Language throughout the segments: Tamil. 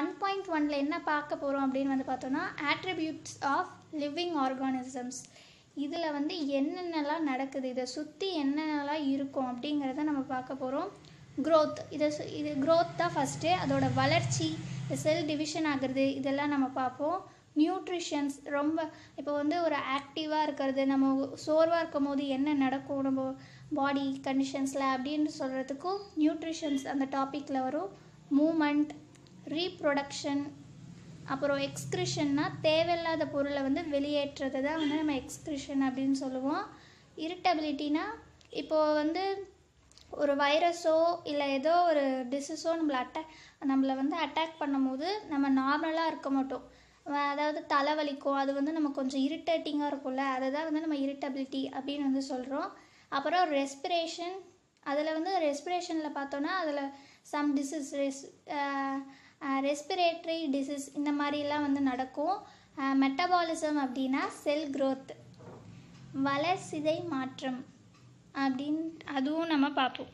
1.1ல என்ன பார்க்க போகிறோம் அப்படின்னு வந்து பார்த்தோன்னா attributes ஆஃப் லிவிங் ஆர்கானிசம்ஸ். இதில் வந்து என்னென்னலாம் நடக்குது, இதை சுற்றி என்னென்னலாம் இருக்கும் அப்படிங்கிறத நம்ம பார்க்க போகிறோம். க்ரோத், இது க்ரோத் தான் ஃபஸ்ட்டு. அதோட வளர்ச்சி, செல் டிவிஷன் ஆகிறது, இதெல்லாம் நம்ம பார்ப்போம். நியூட்ரிஷன்ஸ், ரொம்ப இப்போ வந்து ஒரு ஆக்டிவாக இருக்கிறது, நம்ம சோர்வாக இருக்கும் போது என்ன நடக்கும் நம்ம பாடி கண்டிஷன்ஸில் அப்படின்னு சொல்கிறதுக்கும் நியூட்ரிஷன்ஸ் அந்த டாப்பிக்கில் வரும். மூமெண்ட், ரீப்ரொடக்ஷன், அப்புறம் எக்ஸ்க்ரிஷன்னா தேவையில்லாத பொருளை வந்து வெளியேற்றுறது தான் வந்து நம்ம எக்ஸ்க்ரிஷன் அப்படின்னு சொல்லுவோம். இரிட்டபிலிட்டினா இப்போது வந்து ஒரு வைரஸோ இல்லை ஏதோ ஒரு டிசீஸோ நம்மளை வந்து அட்டாக் பண்ணும்போது நம்ம நார்மலாக இருக்க மாட்டோம். அதாவது தலைவலிக்கும், அது வந்து நம்ம கொஞ்சம் இரிட்டேட்டிங்காக இருக்கும்ல, அதை தான் வந்து நம்ம இரிட்டபிலிட்டி அப்படின்னு வந்து சொல்கிறோம். அப்புறம் ரெஸ்பிரேஷன், அதில் வந்து ரெஸ்பிரேஷனில் பார்த்தோன்னா அதில் சம் டிசீஸ் ரெஸ்பிரேட்டரி டிசீஸ் இந்த மாதிரிலாம் வந்து நடக்கும். மெட்டபாலிசம் அப்படின்னா செல் க்ரோத், வளர்சிதை மாற்றம் அப்படின்னு அதுவும் நம்ம பார்ப்போம்.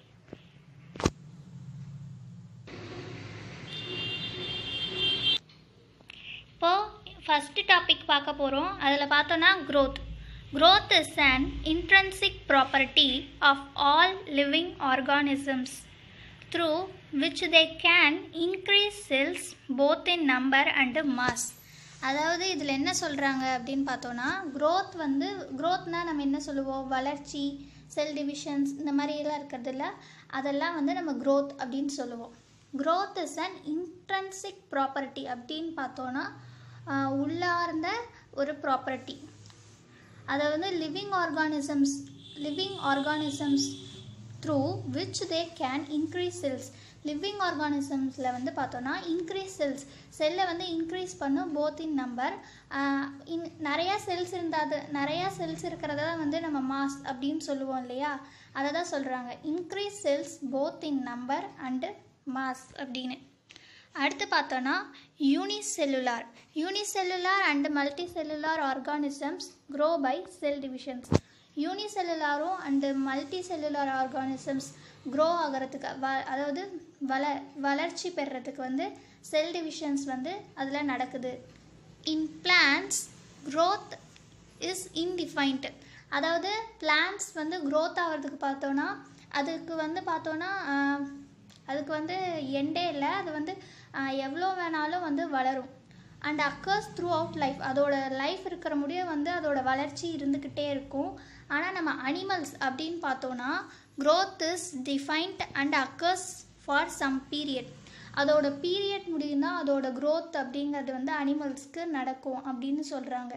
இப்போது ஃபஸ்ட்டு டாபிக் பார்க்க போகிறோம். அதில் பார்த்தோன்னா growth. Growth is an intrinsic property of all living organisms through which they can increase cells both in number and mass. அதாவது இதில் என்ன சொல்கிறாங்க அப்படின்னு பார்த்தோன்னா, க்ரோத்னால் நம்ம என்ன சொல்லுவோம், வளர்ச்சி, செல் டிவிஷன்ஸ் இந்த மாதிரியெல்லாம் இருக்கிறதில்ல, அதெல்லாம் வந்து நம்ம க்ரோத் அப்படின்னு சொல்லுவோம். Growth is an intrinsic property அப்படின்னு பார்த்தோன்னா உள்ளார்ந்த ஒரு ப்ராப்பர்ட்டி. அதாவது living organisms through which they can increase cells. Living ஆர்கானிசம்ஸில் வந்து பார்த்தோன்னா இன்க்ரீஸ் செல்லை வந்து இன்க்ரீஸ் பண்ணும் போத் இன் நம்பர். நிறையா செல்ஸ் இருக்கிறத வந்து நம்ம மாஸ் அப்படின்னு சொல்லுவோம் இல்லையா, அதை தான் சொல்கிறாங்க increase cells both in number and mass அப்படின்னு. அடுத்து பார்த்தோன்னா unicellular and multicellular organisms grow by cell divisions. யூனிசெல்லுலாரும் அண்டு மல்டிசெல்லுலார் ஆர்கானிசம்ஸ் க்ரோ ஆகிறதுக்கு அதாவது வளர்ச்சி பெறுறதுக்கு வந்து செல் டிவிஷன்ஸ் வந்து அதில் நடக்குது. In plants growth is indefinite. அதாவது பிளான்ஸ் வந்து க்ரோத் ஆகிறதுக்கு பார்த்தோன்னா அதுக்கு வந்து எண்டே இல்லை, அது வந்து எவ்வளோ வேணாலும் வந்து வளரும். And occurs throughout life, அதோட லைஃப் இருக்கிற முடிய வந்து அதோட வளர்ச்சி இருந்துக்கிட்டே இருக்கும். ஆனால் நம்ம அனிமல்ஸ் அப்படின்னு பார்த்தோன்னா growth is defined and occurs for some period. அதோட பீரியட் முடியும்னா அதோட க்ரோத் அப்படிங்கிறது வந்து அனிமல்ஸ்க்கு நடக்கும் அப்படின்னு சொல்கிறாங்க.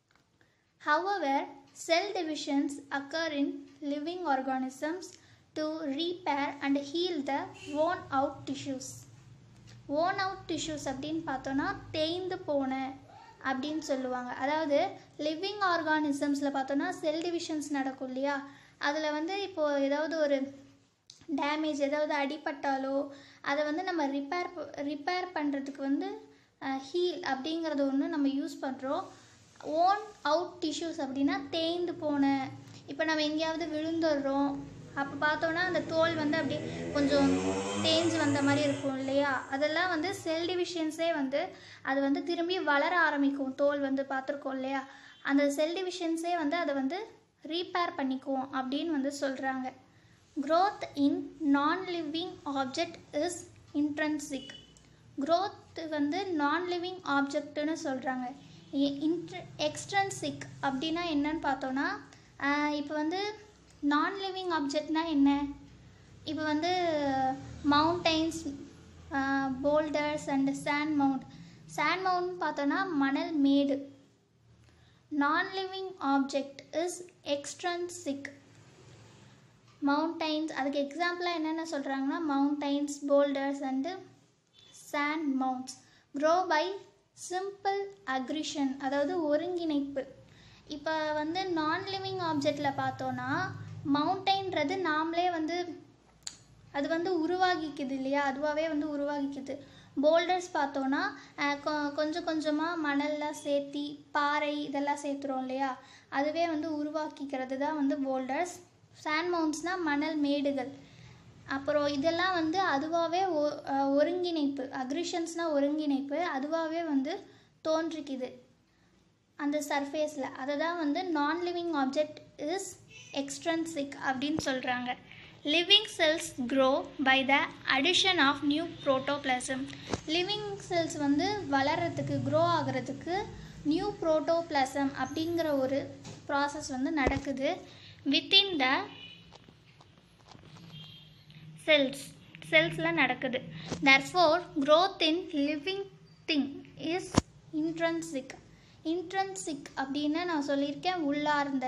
However cell divisions occur in living organisms to repair and heal the worn out tissues. worn out tissues அப்படின்னு பார்த்தோன்னா தேய்ந்து போன அப்படின்னு சொல்லுவாங்க. அதாவது லிவிங் ஆர்கானிசம்ஸில் பார்த்தோன்னா செல் டிவிஷன்ஸ் நடக்கும் இல்லையா, அதில் வந்து இப்போது ஏதாவது ஒரு டேமேஜ், ஏதாவது அடிபட்டாலோ அதை வந்து நம்ம ரிப்பேர் பண்ணுறதுக்கு வந்து ஹீல் அப்படிங்கிறது ஒன்று நம்ம யூஸ் பண்ணுறோம். worn out tissues அப்படின்னா தேய்ந்து போன, இப்போ நம்ம எங்கேயாவது விழுந்துடுறோம், அப்போ பார்த்தோன்னா அந்த தோல் வந்து அப்படியே கொஞ்சம் தேஞ்சு வந்த மாதிரி இருக்கும் இல்லையா, அதெல்லாம் வந்து செல் டிவிஷன்ஸே வந்து அது வந்து திரும்பி வளர ஆரம்பிக்கும். தோல் வந்து பார்த்துருக்கோம் இல்லையா, அந்த செல் டிவிஷன்ஸே வந்து அதை வந்து ரீப்பேர் பண்ணிக்குவோம் அப்படின்னு வந்து சொல்கிறாங்க. Growth in non living object is intrinsic. Growth வந்து நான் லிவிங் ஆப்ஜெக்ட்னு சொல்கிறாங்க. எக்ஸ்ட்ரன்சிக் அப்படின்னா என்னன்னு பார்த்தோன்னா, இப்போ வந்து நான் லிவிங் ஆப்ஜெக்ட்னால் என்ன, இப்போ வந்து mountains, boulders and sand mound பார்த்தோன்னா மணல் மேடு. Non living object is extrinsic. Mountains, அதுக்கு எக்ஸாம்பிளாக என்னென்ன சொல்கிறாங்கன்னா mountains, boulders and sand mounds grow by simple accretion, அதாவது ஒருங்கிணைப்பு. இப்போ வந்து நான் லிவிங் ஆப்ஜெக்டில் பார்த்தோன்னா மவுண்டைன்றது நாமளே வந்து அது வந்து உருவாகிக்குது இல்லையா, அதுவாகவே வந்து உருவாகிக்குது. போல்டர்ஸ் பார்த்தோன்னா கொஞ்சம் கொஞ்சமாக மணல்லாம் சேர்த்தி பாறை இதெல்லாம் சேர்த்துறோம் இல்லையா, அதுவே வந்து உருவாக்கிக்கிறது தான் வந்து போல்டர்ஸ். சாண்ட் மவுண்ட்ஸ்னால் மணல் மேடுகள். அப்புறம் இதெல்லாம் வந்து அதுவாகவே ஒருங்கிணைப்பு, அக்ரிஷன்ஸ்னால் ஒருங்கிணைப்பு, அதுவாகவே வந்து தோன்றிக்குது அந்த சர்ஃபேஸில். அதை தான் வந்து non living object is extrinsic அப்படின்னு சொல்கிறாங்க. Living cells grow by the addition of new protoplasm. Living cells வந்து வளர்கிறதுக்கு, க்ரோ ஆகிறதுக்கு நியூ புரோட்டோபிளாசம் அப்படிங்கிற ஒரு ப்ராசஸ் வந்து நடக்குது வித்தின் த செல்ஸில் நடக்குது. therefore growth in living thing is intrinsic அப்படின்னு நான் சொல்லியிருக்கேன், உள்ளார்ந்த.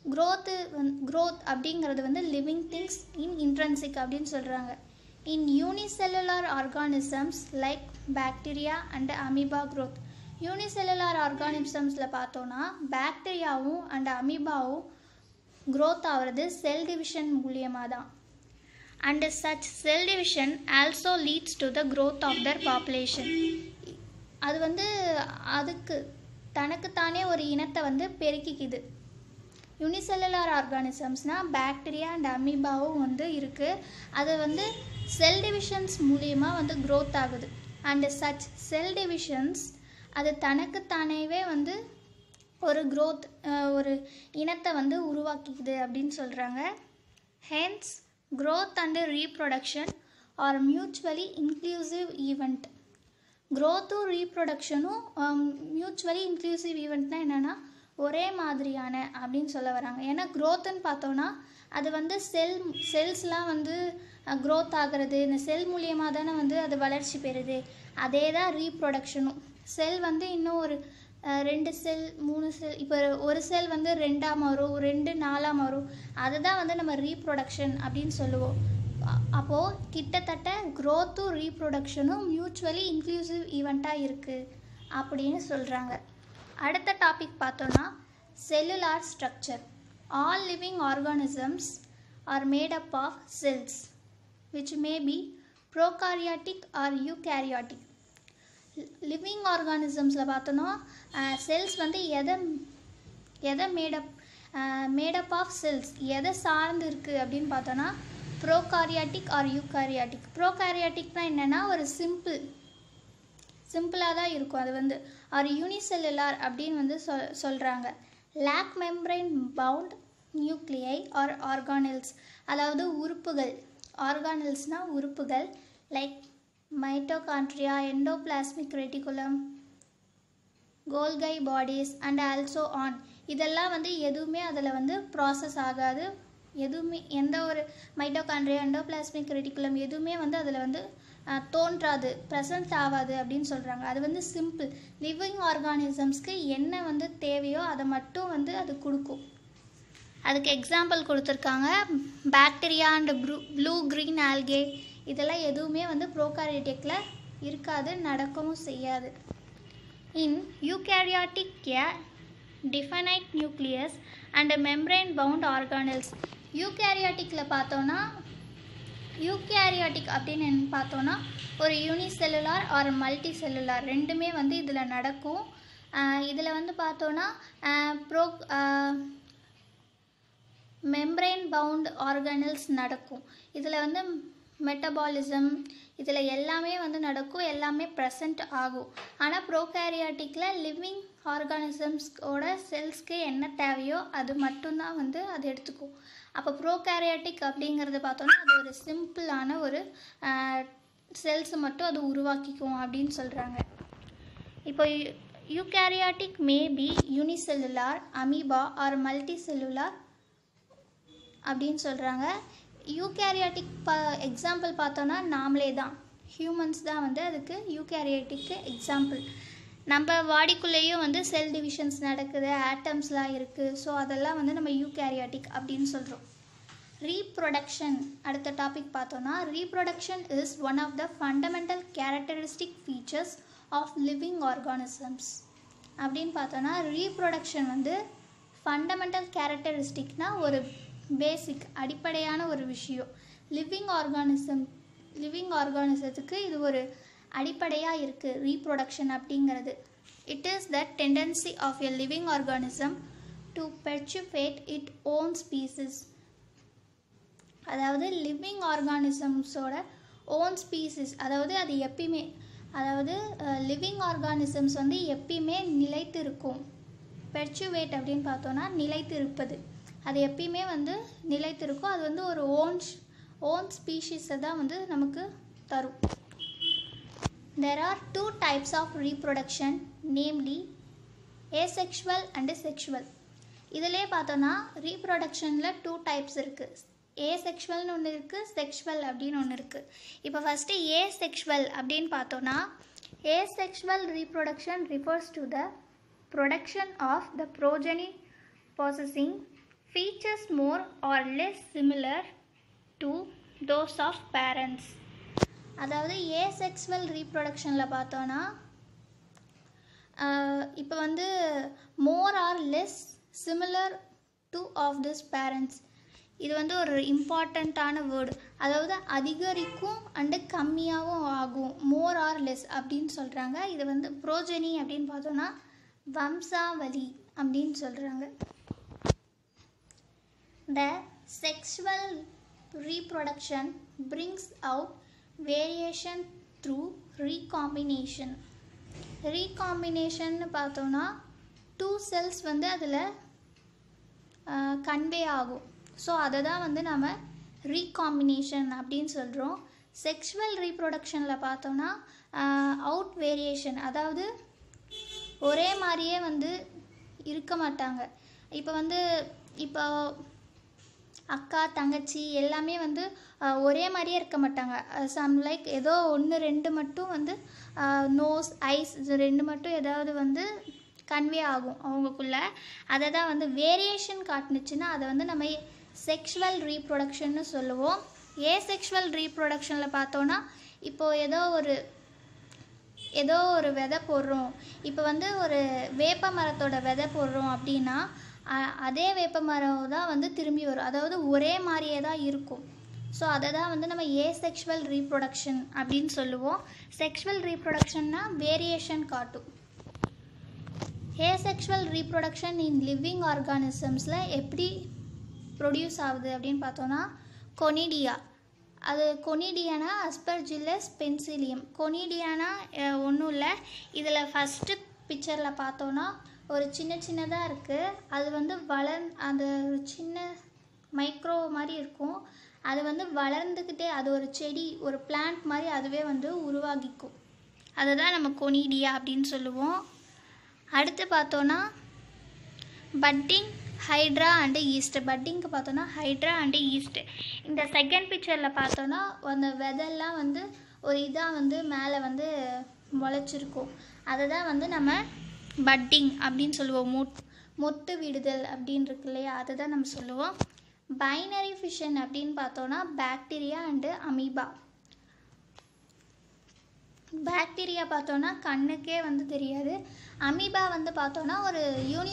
growth அப்படிங்கிறது வந்து லிவிங் திங்ஸ் இன் இன்ட்ரன்சிக் அப்படின்னு சொல்கிறாங்க. In unicellular organisms like bacteria and amoeba growth. Unicellular ஆர்கானிசம்ஸில் பார்த்தோன்னா பாக்டீரியாவும் அண்ட் அமீபாவும் growth ஆகிறது செல் டிவிஷன் மூலியமாக தான். and such cell division also leads to the growth of their population. அது வந்து அதுக்கு தனக்குத்தானே ஒரு இனத்தை வந்து பெருக்கிக்குது. யூனிசெல்லுலார் ஆர்கானிசம்ஸ்னால் பாக்டீரியா அண்ட் அமீபாவும் வந்து இருக்குது. அது வந்து செல் டிவிஷன்ஸ் மூலியமாக வந்து growth ஆகுது. அண்ட் சச் செல் டிவிஷன்ஸ் அது தனக்குத்தானேவே வந்து ஒரு growth, ஒரு இனத்தை வந்து உருவாக்கிக்குது அப்படின்னு சொல்கிறாங்க. Hence growth and reproduction are mutually inclusive event. growthும் reproductionும் mutually inclusive eventனா என்னென்னா ஒரே மாதிரியான அப்படின்னு சொல்ல வராங்க. ஏன்னா growthன்னு பார்த்தோன்னா அது வந்து செல்ஸ்லாம் வந்து growth ஆகிறது, இந்த செல் மூலியமாக தானே வந்து அது வளர்ச்சி பெறுது. அதே தான் ரீப்ரொடக்ஷனும். செல் வந்து இன்னும் ஒரு 2 செல் 3 செல், இப்போ ஒரு செல் வந்து 2ஆக மாறும், 2 4ஆக மாறும். அதுதான் வந்து நம்ம ரீப்ரொடக்ஷன் அப்படின்னு சொல்லுவோம். அப்போது கிட்டத்தட்ட க்ரோத்தும் ரீப்ரொடக்ஷனும் மியூச்சுவலி இன்க்ளூசிவ் ஈவெண்ட்டாக இருக்குது அப்படின்னு சொல்கிறாங்க. அடுத்த டாபிக் பார்த்தோன்னா cellular structure. All living organisms are made up of cells which may be prokaryotic or eukaryotic. Living ஆர்கானிசம்ஸில் பார்த்தோன்னா செல்ஸ் வந்து எதை மேடப் ஆஃப் செல்ஸ் எதை சார்ந்து இருக்குது அப்படின்னு பார்த்தோன்னா ப்ரோகாரியாட்டிக் ஆர் யூகாரியாட்டிக். ப்ரோகாரியாட்டிக்னா என்னென்னா ஒரு சிம்பிளாக தான் இருக்கும். அது வந்து ஆர் யூனிசெல்லுலார் அப்படின்னு வந்து சொல்கிறாங்க. Lack membrane bound nuclei or organelles, அதாவது உறுப்புகள். ஆர்கானில்ஸ்னால் உறுப்புகள் like mitochondria, endoplasmic reticulum, Golgi bodies and also on. இதெல்லாம் வந்து எதுவுமே அதில் வந்து ப்ராசஸ் ஆகாது. எதுவுமே எந்த ஒரு மைட்டோகாண்ட்ரியா, எண்டோபிளாஸ்மிக் ரெட்டிகுலம் எதுவுமே வந்து அதில் வந்து தோன்றாது, ப்ரெசன்ட் ஆகாது அப்படின்னு சொல்கிறாங்க. அது வந்து சிம்பிள். லிவிங் ஆர்கானிசம்ஸ்க்கு என்ன வந்து தேவையோ அதை மட்டும் வந்து அது கொடுக்கும். அதுக்கு எக்ஸாம்பிள் கொடுத்துருக்காங்க. Bacteria and blue green algae இதெல்லாம் எதுவுமே வந்து ப்ரோகாரியாட்டிக்கில் இருக்காது, நடக்கவும் செய்யாது. In eukaryotic a definite nucleus and membrane bound organelles. யூகேரியாட்டிக்கில் பார்த்தோன்னா யூகேரியாட்டிக் அப்படின்னு பார்த்தோன்னா ஒரு யூனிசெல்லுலார் ஆர் மல்டி செல்லுலார் ரெண்டுமே வந்து இதில் நடக்கும். இதில் வந்து பார்த்தோன்னா மெம்பரைன் பவுண்ட் ஆர்கானில்ஸ் நடக்கும். இதில் வந்து மெட்டபாலிசம் இதில் எல்லாமே வந்து நடக்கும், எல்லாமே ப்ரெசண்ட் ஆகும். ஆனால் ப்ரோகாரியாட்டிக்கில் லிவிங் ஆர்கானிசம்ஸோட செல்ஸ்க்கு என்ன தேவையோ அது மட்டும்தான் வந்து அது எடுத்துக்கும். அப்போ ப்ரோகாரியாட்டிக் அப்படிங்கிறது பார்த்தோன்னா அது ஒரு சிம்பிளான ஒரு செல்ஸ் மட்டும் அது உருவாக்கிக்கும் அப்படின்னு சொல்கிறாங்க. இப்போ eukaryotic may be unicellular, amoeba or multi cellular அப்படின்னு சொல்கிறாங்க. யூகேரியாட்டிக் எக்ஸாம்பிள் பார்த்தோன்னா நாமளே தான், ஹியூமன்ஸ் தான் வந்து அதுக்கு யூகேரியாட்டிக்கு எக்ஸாம்பிள். நம்ம பாடிக்குள்ளேயும் வந்து செல் டிவிஷன்ஸ் நடக்குது, ஆட்டம்ஸ்லாம் இருக்குது. ஸோ அதெல்லாம் வந்து நம்ம யூகேரியாட்டிக் அப்படின்னு சொல்கிறோம். ரீப்ரொடக்ஷன் அடுத்த டாபிக் பார்த்தோன்னா reproduction is one of the fundamental characteristic features of living organisms அப்படின்னு பார்த்தோன்னா ரீப்ரொடக்ஷன் வந்து ஃபண்டமெண்டல் கேரக்டரிஸ்டிக்னால் ஒரு பேசிக் அடிப்படையான ஒரு விஷயம். லிவிங் ஆர்கானிசத்துக்கு இது ஒரு அடிப்படையாக இருக்குது ரீப்ரொடக்ஷன் அப்படிங்கிறது. It is the tendency of a living organism to perpetuate its own species. அதாவது லிவிங் ஆர்கானிசம்ஸோட ஓன் ஸ்பீசிஸ், அதாவது அது எப்பயுமே, அதாவது லிவிங் ஆர்கானிசம்ஸ் வந்து எப்பயுமே நிலைத்து இருக்கும். பெர்ச்சுவேட் அப்படின்னு பார்த்தோன்னா நிலைத்து இருப்பது, அது எப்பயுமே வந்து நிலைத்து இருக்கும். அது வந்து ஒரு ஓன் ஸ்பீஷீஸை தான் வந்து நமக்கு தரும். There are two types of reproduction, namely asexual and sexual. இதிலே பார்த்தோன்னா ரீப்ரொடக்ஷனில் 2 டைப்ஸ் இருக்குது. ஏசெக்ஷுவல்னு ஒன்று இருக்குது, செக்ஷுவல் அப்படின்னு ஒன்று இருக்குது. இப்போ ஃபஸ்ட்டு ஏசெக்ஷுவல் அப்படின்னு பார்த்தோன்னா, asexual reproduction refers to the production of the progeny possessing features more or less similar to those of parents. அதாவது ஏசெக்ஷுவல் ரீப்ரொடக்ஷனில் பார்த்தோன்னா இப்போ வந்து more or less similar to of this parents, இது வந்து ஒரு இம்பார்ட்டண்ட்டான வேர்டு. அதாவது அதிகரிக்கும் அண்டு கம்மியாகவும் ஆகும், மோர் ஆர் லெஸ் அப்படின்னு சொல்கிறாங்க. இது வந்து ப்ரோஜெனி அப்படின்னு பார்த்தோன்னா வம்சாவளி அப்படின்னு சொல்கிறாங்க. The sexual reproduction brings out variation through recombination. ரீகாம்பினேஷன்னு பார்த்தோன்னா 2 cells வந்து அதில் கன்வே ஆகும். ஸோ அதை தான் வந்து நம்ம ரீகாம்பினேஷன் அப்படின்னு சொல்கிறோம். செக்ஷுவல் ரீப்ரொடக்ஷனில் பார்த்தோன்னா அவுட் வேரியேஷன், அதாவது ஒரே மாதிரியே வந்து இருக்க மாட்டாங்க. இப்போ அக்கா தங்கச்சி எல்லாமே வந்து ஒரே மாதிரியே இருக்க மாட்டாங்க. சம் லைக் ஏதோ 1-2 மட்டும் வந்து நோஸ் ஐஸ் இது 2 மட்டும் ஏதாவது வந்து கன்வே ஆகும் அவங்களுக்குள்ள. அதை தான் வந்து வேரியேஷன் காட்டுனுச்சுன்னா அதை வந்து நம்ம செக்ஷுவல் ரீப்ரொடக்ஷன்னு சொல்லுவோம். ஏசெக்ஷுவல் ரீப்ரொடக்ஷனில் பார்த்தோன்னா இப்போது ஏதோ ஒரு விதை போடுறோம், இப்போ வந்து ஒரு வேப்ப மரத்தோட விதை போடுறோம் அப்படின்னா அதே வேப்ப மரம் தான் வந்து திரும்பி வரும், அதாவது ஒரே மாதிரியே தான் இருக்கும். ஸோ அதை தான் வந்து நம்ம ஏசெக்ஷுவல் ரீப்ரொடக்ஷன் அப்படின்னு சொல்லுவோம். செக்ஷுவல் ரீப்ரொடக்ஷன்னா வேரியேஷன் காட்டும். ஏசெக்ஷுவல் ரீப்ரொடக்ஷன் இன் லிவிங் ஆர்கானிசம்ஸில் எப்படி ப்ரொடியூஸ் ஆகுது அப்படின்னு பார்த்தோன்னா கொனிடியா. அது கொனிடியானா அஸ்பர்ஜில்லஸ் பென்சிலியம். கொனிடியானா ஒன்றும் இல்லை, இதில் ஃபஸ்ட்டு பிக்சரில் பார்த்தோன்னா ஒரு சின்னதாக இருக்குது. அது வந்து அது ஒரு சின்ன மைக்ரோ மாதிரி இருக்கும். அது வந்து வளர்ந்துக்கிட்டே அது ஒரு செடி, ஒரு பிளான்ட் மாதிரி அதுவே வந்து உருவாகிக்கும். அதை தான் நம்ம கொனிடியா அப்படின்னு சொல்லுவோம். அடுத்து பார்த்தோன்னா பட்டிங், ஹைட்ரா அண்டு ஈஸ்ட். பட்டிங்க்கு பார்த்தோன்னா ஹைட்ரா அண்டு ஈஸ்ட். இந்த செகண்ட் பிக்சரில் பார்த்தோன்னா அந்த விதெல்லாம் வந்து ஒரு இதாக வந்து மேலே வந்து முளைச்சிருக்கும். அதை தான் வந்து நம்ம பட்டிங் அப்படின்னு சொல்லுவோம். மொட்டு விடுதல் அப்படின்னு இருக்கு இல்லையா, அதை தான் நம்ம சொல்லுவோம். பைனரி ஃபிஷன் அப்படின்னு பார்த்தோன்னா பாக்டீரியா அண்டு அமீபா. பாக்டீரியா பார்த்தோன்னா கண்ணுக்கே வந்து தெரியாது. அமீபா வந்து பார்த்தோன்னா ஒரு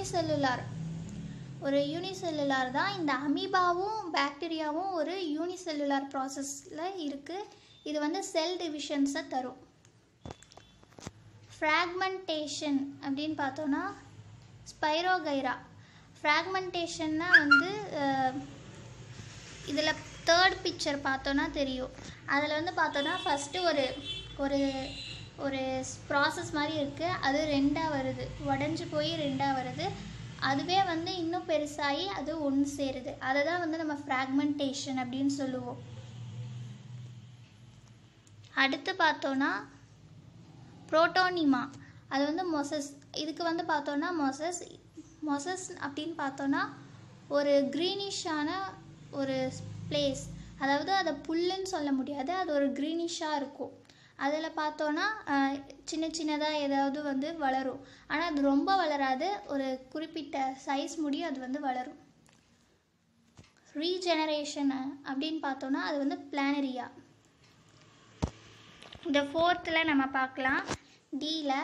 யூனிசெல்லுலார் தான். இந்த அமீபாவும் பாக்டீரியாவும் ஒரு யூனிசெல்லுலார் ப்ராசஸில் இருக்குது. இது வந்து செல் டிவிஷன்ஸை தரும். ஃப்ராக்மெண்டேஷன் அப்படின்னு பார்த்தோன்னா ஸ்பைரோகைரா. ஃப்ராக்மெண்டேஷன்னா வந்து இதில் தேர்ட் பிக்சர் பார்த்தோன்னா தெரியும். அதில் வந்து பார்த்தோன்னா ஃபஸ்ட்டு ஒரு ப்ராசஸ் மாதிரி இருக்குது, அது 2ஆக வருது, உடஞ்சி போய் 2ஆக வருது. அதுவே வந்து இன்னும் பெருசாகி அது ஒன்று சேருது. அதை தான் வந்து நம்ம ஃப்ராக்மெண்டேஷன் அப்படின்னு சொல்லுவோம். அடுத்து பார்த்தோன்னா புரோட்டோனிமா, அது வந்து மொசஸ். இதுக்கு வந்து பார்த்தோன்னா மொசஸ் அப்படின்னு பார்த்தோன்னா ஒரு க்ரீனிஷான ஒரு பிளேஸ், அதாவது அதை புல்லுன்னு சொல்ல முடியாது, அது ஒரு க்ரீனிஷாக இருக்கும். அதில் பார்த்தோன்னா சின்னதாக ஏதாவது வந்து வளரும், ஆனால் அது ரொம்ப வளராது, ஒரு குறிப்பிட்ட சைஸ் முடியும் அது வந்து வளரும். ரீஜெனரேஷன் அப்படின்னு பார்த்தோன்னா அது வந்து பிளானரியா. இந்த 4th நம்ம பார்க்கலாம். டியில்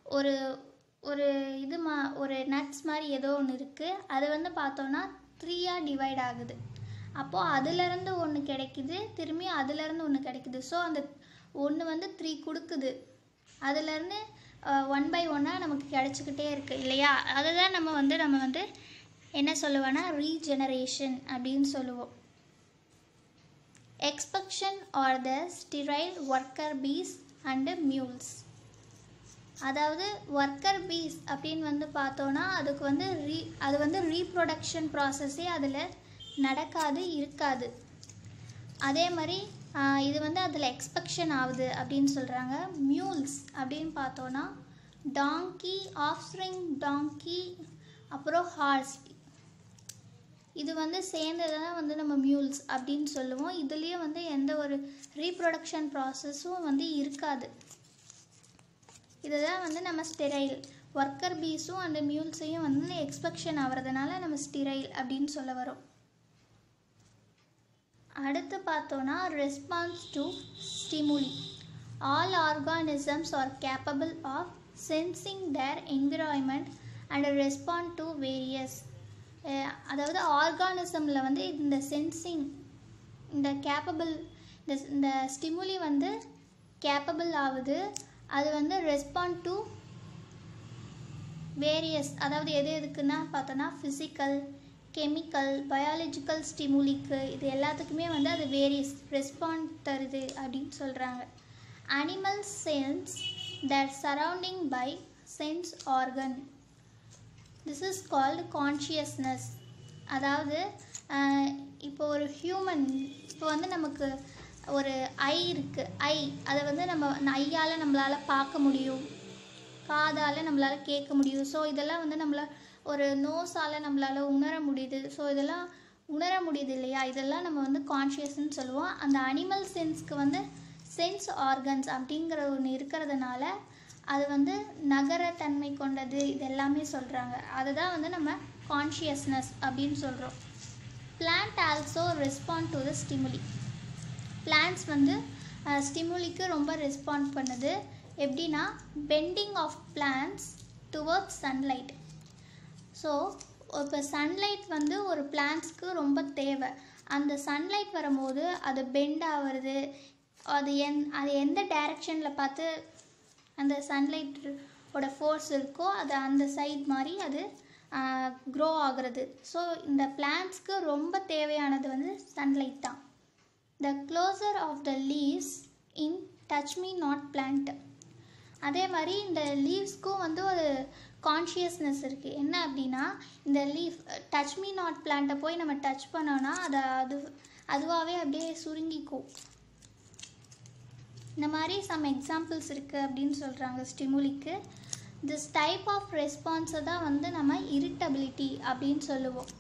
ஒரு நட்ஸ் மாதிரி ஏதோ ஒன்று இருக்குது. அது வந்து பார்த்தோன்னா 3ஆக டிவைட் ஆகுது. அப்போது அதிலேருந்து ஒன்று கிடைக்குது, திரும்பி அதிலேருந்து ஒன்று கிடைக்குது. ஸோ அந்த ஒன்று வந்து 3 கொடுக்குது, அதுலேருந்து 1 by 1 நமக்கு கிடச்சிக்கிட்டே இருக்குது இல்லையா. அதை தான் நம்ம வந்து என்ன சொல்லுவோன்னா ரீஜெனரேஷன் அப்படின்னு சொல்லுவோம். Exception are the sterile worker bees and mules. அதாவது ஒர்க்கர் பீஸ் அப்படின்னு வந்து பார்த்தோன்னா அதுக்கு வந்து அது வந்து ரீப்ரொடக்ஷன் ப்ராசஸே அதில் நடக்காது, இருக்காது. அதே மாதிரி இது வந்து அதில் எக்ஸ்பெக்ஷன் ஆகுது அப்படின்னு சொல்கிறாங்க. மியூல்ஸ் அப்படின்னு பார்த்தோன்னா டாங்கி, ஆஃப்ஸ்ப்ரிங் டாங்கி, அப்புறம் ஹார்ஸ், இது வந்து சேர்ந்தது தான் வந்து நம்ம மியூல்ஸ் அப்படின்னு சொல்லுவோம். இதுலேயே வந்து எந்த ஒரு ரீப்ரொடக்ஷன் ப்ராசஸும் வந்து இருக்காது. இதுதான் வந்து நம்ம ஸ்டெரைல். ஒர்க்கர் பீஸும் அந்த மியூல்ஸையும் வந்து எக்ஸ்பெக்ஷன் ஆகிறதுனால நம்ம ஸ்டெரைல் அப்படின்னு சொல்ல வரோம். அடுத்து பார்த்தோன்னா response to stimuli. All organisms are capable of sensing their environment and respond to various. அதாவது ஆர்கானிசமில் வந்து இந்த சென்சிங், இந்த கேப்பபிள், இந்த ஸ்டிமுலி வந்து கேப்பபிள் ஆகுது. அது வந்து ரெஸ்பாண்ட் டு வேரியஸ், அதாவது எது எதுக்குன்னா பார்த்தோன்னா ஃபிசிக்கல், கெமிக்கல், பயாலஜிக்கல் ஸ்டிமுலிக்கு, இது எல்லாத்துக்குமே வந்து அது வேரியஸ் ரெஸ்பாண்ட் தருது அப்படின்னு சொல்கிறாங்க. Animal sense that surrounding by sense organ. This is called consciousness. அதாவது இப்போ ஒரு ஹியூமன், இப்போ வந்து நமக்கு ஒரு ஐ இருக்குது. அதை வந்து நம்ம ஐயால் நம்மளால் பார்க்க முடியும், காதால் நம்மளால் கேட்க முடியும். ஸோ இதெல்லாம் வந்து நம்மளால் ஒரு நோஸால் நம்மளால் உணர முடியுது. ஸோ இதெல்லாம் உணர முடியுது இல்லையா, இதெல்லாம் நம்ம வந்து கான்ஷியஸ்ன்னு சொல்லுவோம். அந்த அனிமல் சென்ஸ்க்கு வந்து சென்ஸ் ஆர்கன்ஸ் அப்படிங்கிற ஒன்று இருக்கிறதுனால அது வந்து நகரத்தன்மை கொண்டது, இது எல்லாமே சொல்கிறாங்க. அதுதான் வந்து நம்ம கான்ஷியஸ்னஸ் அப்படின்னு சொல்கிறோம். Plant also respond to the stimuli. Plants வந்து ஸ்டிமுலிக்கு ரொம்ப ரெஸ்பாண்ட் பண்ணுது. எப்படின்னா bending of plants towards sunlight. So இப்போ சன்லைட் வந்து ஒரு பிளான்ட்ஸ்க்கு ரொம்ப தேவை. அந்த சன்லைட் வரும்போது அது பெண்ட் ஆகிறது, அது எந்த டைரக்ஷனில் பார்த்து அந்த சன்லைட்டோட ஃபோர்ஸ் இருக்கோ அது அந்த சைட் மாதிரி அது க்ரோ ஆகிறது. ஸோ இந்த பிளான்ட்ஸ்க்கு ரொம்ப தேவையானது வந்து சன்லைட் தான். The closure of the leaves in touch me not plant. அதே மாதிரி இந்த லீவ்ஸ்க்கும் வந்து ஒரு கான்ஷியஸ்னஸ் இருக்குது. என்ன அப்படின்னா இந்த லீஃப் டச் மீ நாட் பிளான்ட்டை போய் நம்ம டச் பண்ணோன்னா அதுவாகவே அப்படியே சுருங்கிக்கும். இந்த மாதிரி சம் எக்ஸாம்பிள்ஸ் இருக்குது அப்படின்னு சொல்கிறாங்க ஸ்டிமுலிக்கு. திஸ் டைப் ஆஃப் ரெஸ்பான்ஸை தான் வந்து நம்ம இரிட்டபிலிட்டி அப்படின்னு சொல்லுவோம்.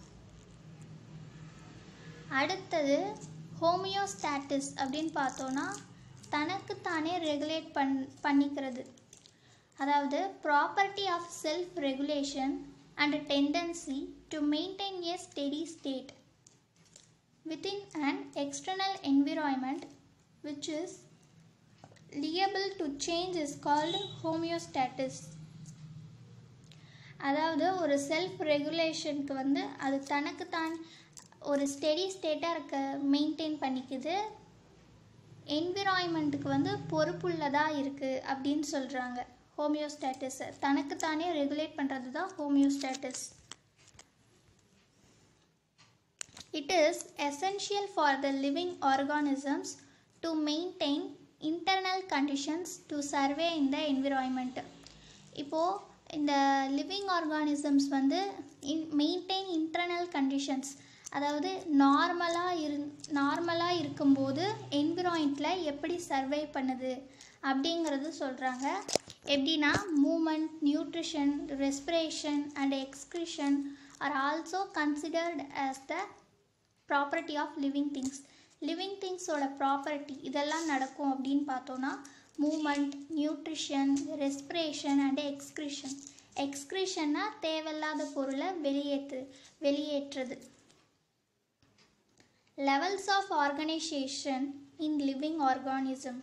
அடுத்தது ஹோமியோஸ்டாட்டிஸ் அப்படின்னு பார்த்தோன்னா தனக்குத்தானே ரெகுலேட் பண்ணிக்கிறது. அதாவது property of self regulation and tendency to maintain a steady state within an external environment which is liable to change is called homeostasis. அதாவது ஒரு செல்ஃப் ரெகுலேஷனுக்கு வந்து அது தனக்குத்தான் ஒரு ஸ்டெடி ஸ்டேட்டாக இருக்க மெயின்டைன் பண்ணிக்குது, என்விரான்மெண்ட்டுக்கு வந்து பொறுப்புள்ளதாக இருக்குது அப்படின்னு சொல்கிறாங்க. ஹோமியோஸ்டாட்டிஸை தனக்குத்தானே ரெகுலேட் பண்ணுறது தான் homeostasis. It is essential for the living organisms to maintain internal conditions to survive in the environment. இப்போது இந்த லிவிங் ஆர்கானிசம்ஸ் வந்து மெயின்டைன் இன்டர்னல் கண்டிஷன்ஸ், அதாவது நார்மலாக இருக்கும்போது என்விரான்மெண்ட்டில் எப்படி சர்வை பண்ணுது அப்படிங்கிறது சொல்கிறாங்க. எப்படின்னா movement, nutrition, respiration and excretion are also considered as the property of living things. Living திங்ஸோட ப்ராப்பர்ட்டி இதெல்லாம் நடக்கும் அப்படின்னு பார்த்தோன்னா movement, nutrition, respiration and excretion. எக்ஸ்கிரிஷன்னா தேவையில்லாத பொருளை வெளியேற்றுறது. Levels of organization in living organism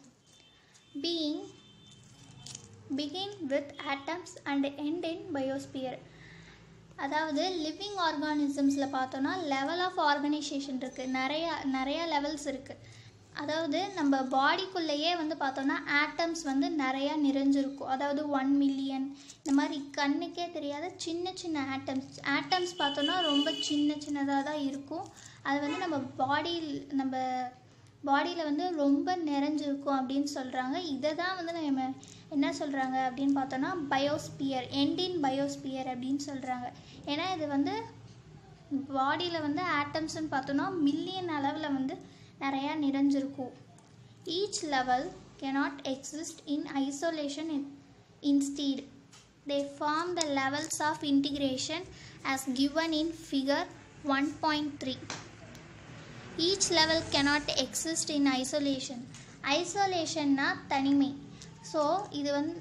begin with atoms and end in biosphere. அதாவது லிவிங் ஆர்கானிசம்ஸில் பார்த்தோன்னா லெவல் ஆஃப் ஆர்கனைசேஷன் இருக்குது, நிறையா லெவல்ஸ் இருக்குது. அதாவது நம்ம பாடிக்குள்ளேயே வந்து பார்த்தோன்னா ஆட்டம்ஸ் வந்து நிறையா நிறைஞ்சிருக்கும். அதாவது 1 மில்லியன் இந்த மாதிரி கண்ணுக்கே தெரியாத சின்ன சின்ன ஆட்டம்ஸ் பார்த்தோன்னா ரொம்ப சின்னதாக தான் இருக்கும். அது வந்து நம்ம பாடியில் வந்து ரொம்ப நிறைஞ்சிருக்கும் அப்படின்னு சொல்கிறாங்க. இதை தான் வந்து நம்ம என்ன சொல்கிறாங்க அப்படின்னு பார்த்தோன்னா பயோஸ்பியர், எண்ட் இன் பயோஸ்பியர் அப்படின்னு சொல்கிறாங்க. ஏன்னா இது வந்து பாடியில் வந்து ஆட்டம்ஸ்ன்னு பார்த்தோன்னா மில்லியன் அளவில் வந்து நிறையா நிறைஞ்சிருக்கும். Each level cannot exist in isolation. Instead, they form the levels of integration as given in figure 1.3. Each level cannot exist in isolation. Isolation na தனிமை. ஸோ இது வந்து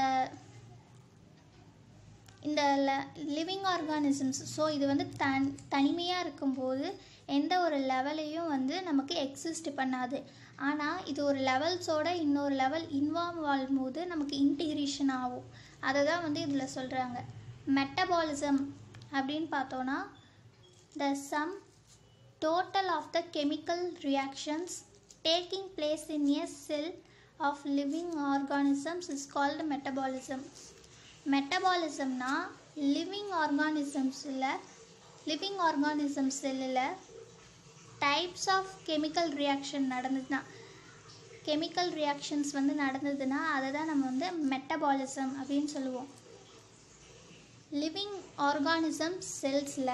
இந்த லிவிங் ஆர்கானிசம்ஸ், ஸோ இது வந்து தனிமையாக இருக்கும்போது எந்த ஒரு லெவலையும் வந்து நமக்கு எக்ஸிஸ்ட் பண்ணாது. ஆனால் இது ஒரு லெவல்ஸோட இன்னொரு லெவல் இன்வால்வ் ஆகும்போது நமக்கு இன்டிகிரேஷன் ஆகும். அதை தான் வந்து இதில் சொல்கிறாங்க. மெட்டபாலிசம் அப்படின்னு பார்த்தோன்னா the sum total of the chemical reactions taking place in a cell of living organisms is called metabolism. Metabolism na living organisms cell types of chemical reaction நடந்ததுனா chemical reactions வந்து நடந்ததுனா அதை தான் நம்ம வந்து metabolism அப்படின்னு சொல்லுவோம். living organism cellsல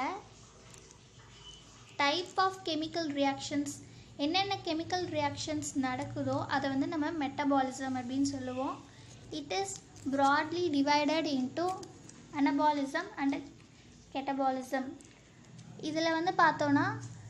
டைப் ஆஃப் கெமிக்கல் ரியாக்ஷன்ஸ், என்னென்ன கெமிக்கல் ரியாக்ஷன்ஸ் நடக்குதோ அதை வந்து நம்ம மெட்டபாலிசம் அப்படின்னு சொல்லுவோம். It is broadly divided into anabolism and catabolism. இதில் வந்து பார்த்தோன்னா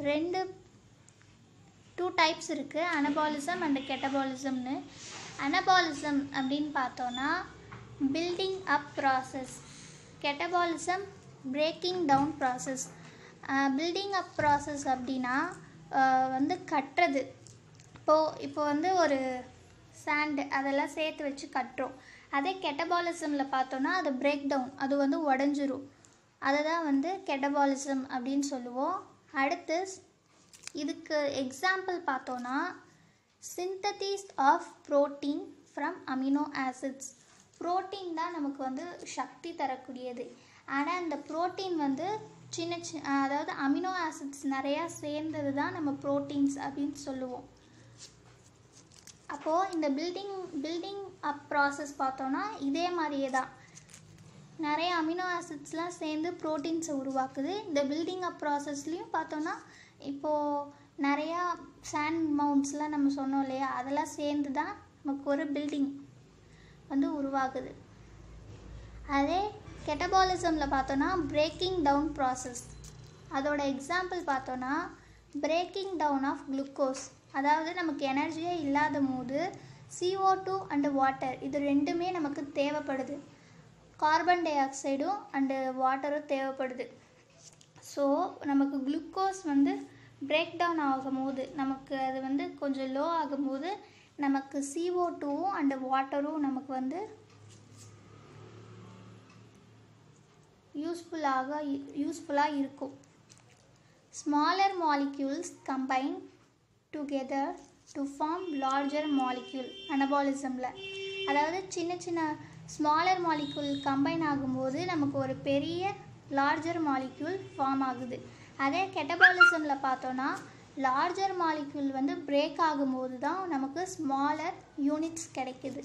டூ டைப்ஸ் இருக்குது, அனபாலிசம் அண்ட் கெட்டபாலிசம்னு. அனபாலிசம் அப்படின்னு பார்த்தோன்னா building up process, catabolism breaking down process. Building up process அப்படின்னா வந்து கட்டுறது. இப்போ வந்து ஒரு சாண்டு அதெல்லாம் சேர்த்து வச்சு கட்டுறோம். அதே கெட்டபாலிசமில் பார்த்தோன்னா அது பிரேக் டவுன், அது வந்து உடஞ்சிரும். அதை தான் வந்து கெட்டபாலிசம் அப்படின்னு சொல்லுவோம். அடுத்து இதுக்கு எக்ஸாம்பிள் பார்த்தோன்னா synthesis of protein from amino acids. Protein தான் நமக்கு வந்து சக்தி தரக்கூடியது. ஆனால் அந்த புரோட்டீன் வந்து அதாவது அமினோ ஆசிட்ஸ் நிறையா சேர்ந்தது தான் நம்ம புரோட்டீன்ஸ் அப்படின்னு சொல்லுவோம். அப்போது இந்த பில்டிங் அப் ப்ராசஸ் பார்த்தோன்னா இதே மாதிரியே தான் நிறைய அமினோ ஆசிட்ஸ்லாம் சேர்ந்து ப்ரோட்டீன்ஸை உருவாக்குது. இந்த பில்டிங் அப் ப்ராசஸ்லேயும் பார்த்தோன்னா இப்போது நிறையா சாண்ட் மவுண்ட்ஸ்லாம் நம்ம சொன்னோம் இல்லையா, அதெல்லாம் சேர்ந்து தான் நமக்கு ஒரு பில்டிங் வந்து உருவாகுது. அதே கெட்டபாலிசமில் பார்த்தோன்னா பிரேக்கிங் டவுன் ப்ராசஸ். அதோட எக்ஸாம்பிள் பார்த்தோன்னா பிரேக்கிங் டவுன் ஆஃப் குளுக்கோஸ். அதாவது நமக்கு எனர்ஜியே இல்லாத போது CO2 அண்டு வாட்டர் இது ரெண்டுமே நமக்கு தேவைப்படுது. கார்பன் டை ஆக்சைடும் அண்டு வாட்டரும் தேவைப்படுது. ஸோ நமக்கு குளுக்கோஸ் வந்து பிரேக் டவுன் ஆகும்போது நமக்கு அது வந்து கொஞ்சம் லோ ஆகும்போது நமக்கு CO2வும் அண்டு வாட்டரும் நமக்கு வந்து யூஸ்ஃபுல்லாக இருக்கும். Smaller molecules combine together to form larger molecule. அனபாலிசமில் அதாவது சின்ன ஸ்மாலர் மாலிக்யூல் கம்பைன் ஆகும்போது நமக்கு ஒரு பெரிய லார்ஜர் மாலிக்யூல் ஃபார்ம் ஆகுது. அதே கெட்டபாலிசமில் பார்த்தோன்னா லார்ஜர் மாலிக்யூல் வந்து பிரேக் ஆகும்போது தான் நமக்கு ஸ்மாலர் யூனிட்ஸ் கிடைக்குது.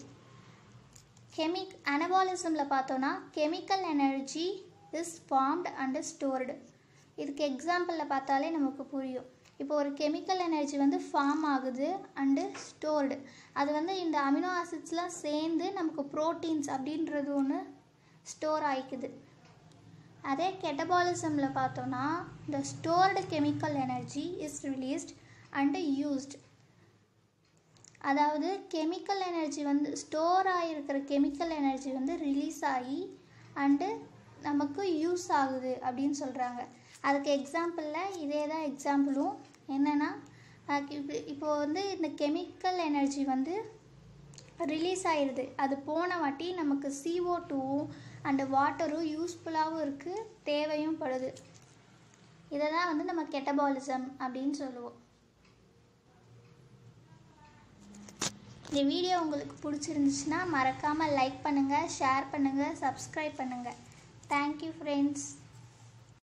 அனபாலிசமில் பார்த்தோன்னா chemical energy is formed and stored. இதுக்கு எக்ஸாம்பிளில் பார்த்தாலே நமக்கு புரியும். இப்போ ஒரு கெமிக்கல் எனர்ஜி வந்து ஃபார்ம் ஆகுது அண்டு ஸ்டோர்டு. அது வந்து இந்த அமினோ ஆசிட்ஸ்லாம் சேர்ந்து நமக்கு ப்ரோட்டீன்ஸ் அப்படின்றது ஒன்று ஸ்டோர் ஆகிக்குது. அதே கெட்டபாலிசமில் பார்த்தோன்னா the stored chemical energy is released and used. அதாவது கெமிக்கல் எனர்ஜி வந்து ஸ்டோர் ஆகிருக்கிற கெமிக்கல் எனர்ஜி வந்து ரிலீஸ் ஆகி அண்டு நமக்கு யூஸ் ஆகுது அப்படின்னு சொல்கிறாங்க. அதுக்கு எக்ஸாம்பிளில் இதே தான் எக்ஸாம்பிளும் என்னென்னா இப்போது வந்து இந்த கெமிக்கல் எனர்ஜி வந்து ரிலீஸ் ஆகிடுது. அது போன வாட்டி நமக்கு CO2வும் அண்டு வாட்டரும் யூஸ்ஃபுல்லாகவும் இருக்குது, தேவையும் படுது. இதை தான் வந்து நம்ம கெட்டபாலிசம் அப்படின்னு சொல்லுவோம். இந்த வீடியோ உங்களுக்கு பிடிச்சிருந்துச்சுன்னா மறக்காமல் லைக் பண்ணுங்கள், ஷேர் பண்ணுங்கள், சப்ஸ்கிரைப் பண்ணுங்கள். Thank you friends.